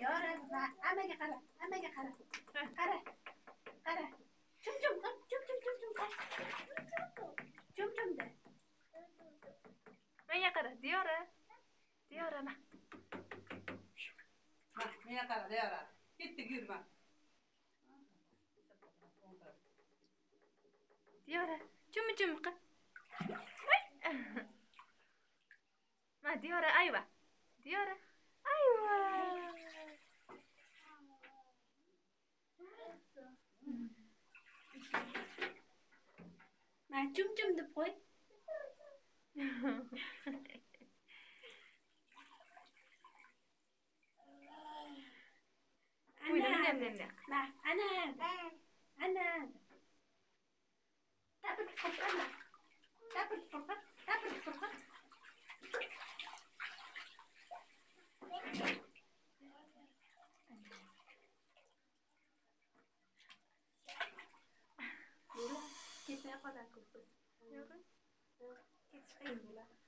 Diyora, hammaga qara, hammaga qara. Qara, qara. Chum-chum qil, chum-chum qil. Chum-chum de. Menga qara, Diyora. Diyora, ma. Menga qara, Diyora. Ketdik, yurma. Diyora, chum-chum qil. Ma, Diyora, ayva. Diyora, ayva. Ma, chum-chum deb qo'y. Ana. Ma, ana. Ana. Tapir qilqanda. Tapir qilqat, tapir qilqat. Ketmay qoladi ko'p. Yo'q. Ketish qiyin bo'ladi.